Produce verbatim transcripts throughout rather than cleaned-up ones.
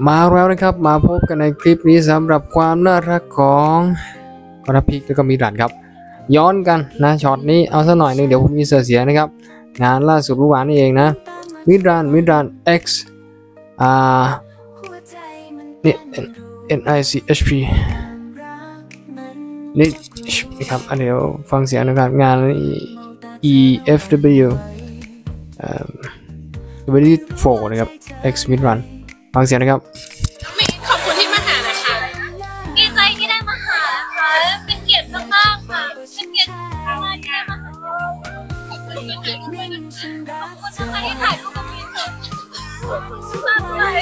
มาแล้วนะครับมาพบกันในคลิปนี้สำหรับความน่ารักของกระพิกแล้วก็มีรันครับย้อนกันนะช็อตนี้เอาซะหน่อยนึงเดี๋ยวผมมีเสียนะครับงานล่าสุดเมื่อวานนี่เองนะมิรันมิรัน X อ่านี่ N I C H P นี่นะครับเดี๋ยวฟังเสียงนะครับงาน E F W เอ่อ W โฟร์นะครับ X มิรันฟังเสียงนะครับขอบคุณที่มาหานะคะดีใจที่ได้มาหานะคะเป็นเกียรติมากๆค่ะเป็นเกียรติมากที่ได้มาหาขอบคุณที่ถ่ายรูปด้วยนะคะขอบคุณนะคะที่ถ่ายรูปกับพี่เธอมากเลย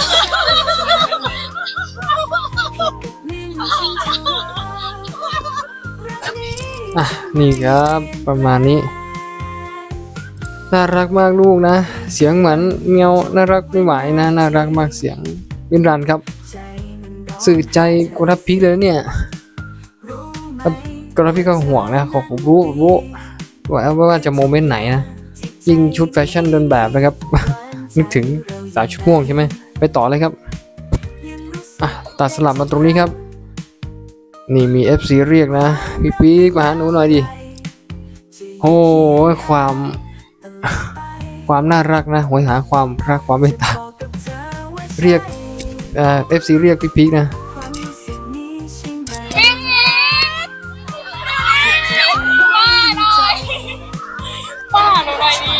อ่ะนี่ครับประมาณนี้น่ารักมากลูกนะเสียงเหมือนเงียวน่ารักไม่ไหวนะน่ารักมากเสียงมิรันครับสื่อใจกระพิกเลยเนี่ยกระพิกก็ห่วงนะขอผมรู้รู้ว่าว่าจะโมเมนต์ไหนนะยิ่งชุดแฟชั่นเดินแบบนะครับนึกถึงสาวชุดม่วงใช่ไหมไปต่อเลยครับอ่ะตัดสลับมาตรงนี้ครับนี่มี เอฟ ซี เรียกนะพี่ปี๊กมาหาหนูหน่อยดิโอ้ยความความน่ารักนะหวยหาความรักความเมตตาเรียกเอ่อ เอฟ ซี เรียกพี่พีกนะป้าหนูหน่อยดิ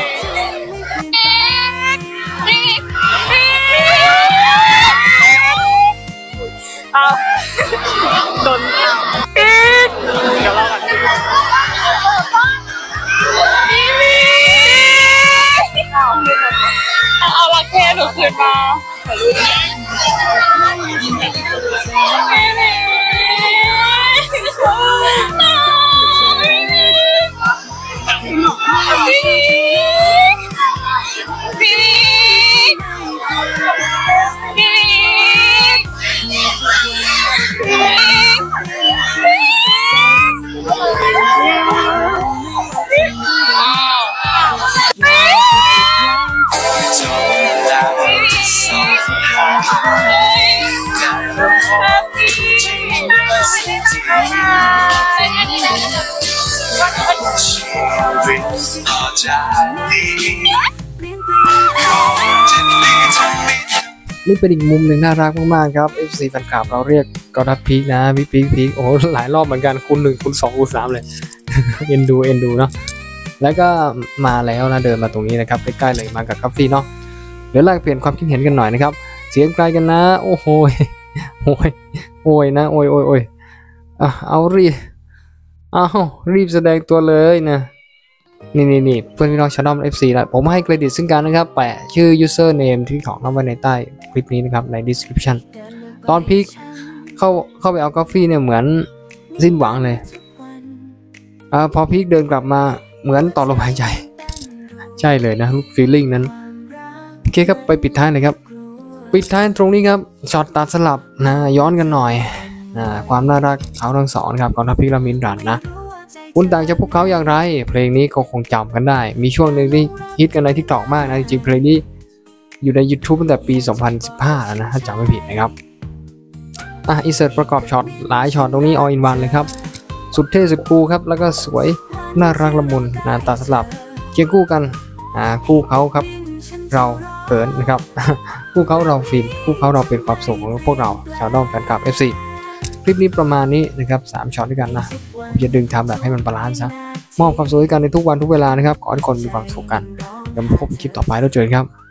เอาโดนเดี๋ยวเรากันเอาลักแค่หนูคืนมานี่เป็นอีกมุมหนึ่งน่ารักมากๆครับ เอฟ ซี แฟนคลับเราเรียกกระพีกนะพี่พีกพีกโอ้หลายรอบเหมือนกันคูณหนึ่งคูณสองคูณสามเลย เอ็นดูเอ็นดูเนาะแล้วก็มาแล้วนะเดินมาตรงนี้นะครับใกล้ๆเลยมากับกาแฟเนาะเดี๋ยวแลกเปลี่ยนความคิดเห็นกันหน่อยนะครับเสียงไกลกันนะโอ้โหโอ้ยโอ้ยนะโอ้ยโอ้ยโอ้ยอ่ะเอารีบเอารีบแสดงตัวเลยนะนี่นี่นี่เพื่อนพี่น้องชาดอม เอฟ ซี นะผมให้เครดิตซึ่งกันนะครับแปะชื่อ username ที่ของน้องไว้ในใต้คลิปนี้นะครับใน description ตอนพีคเข้าเข้าไปเอากาแฟเนี่ยเหมือนสิ้นหวังเลยอ่าพอพีคเดินกลับมาเหมือนต่อลมหายใจใช่เลยนะ feeling นั้นโอเคครับไปปิดท้ายเลยครับปิดท้ายตรงนี้ครับช็อตตัดสลับนะย้อนกันหน่อยนะความน่ารักเขาทั้งสองครับก่อนทัพพีคและมินรันนะคุณต่างจากพวกเขาอย่างไรเพลงนี้ก็คงจำกันได้มีช่วงหนึ่งที่ฮิตกันใน ทิกต็อก มากนะจริงๆเพลงนี้อยู่ใน ยูทูบ ตั้งแต่ปี สองพันสิบห้า แล้วนะถ้าจำไม่ผิดนะครับอ่ะอินเสิร์ตประกอบช็อตหลายช็อตตรงนี้ all in one เลยครับสุดเท่สุดคูลครับแล้วก็สวยน่ารักละมุนนะตัดสลับเคียงคู่กันอ่าคู่เขาครับเราเขินนะครับคู่เขาเราฟินคู่เขาเราเป็นความสุขของพวกเราชาวด้อมแฟนคลับ เอฟ ซี คลิปนี้ประมาณนี้นะครับสามช็อตด้วยกันนะผมจะดึงทำแบบให้มันบาลานซ์ซะมอบความสุขให้กันในทุกวันทุกเวลานะครับขอให้คนมีความสุขกันเดี๋ยวพบกันคลิปต่อไปแล้วเจอกันครับ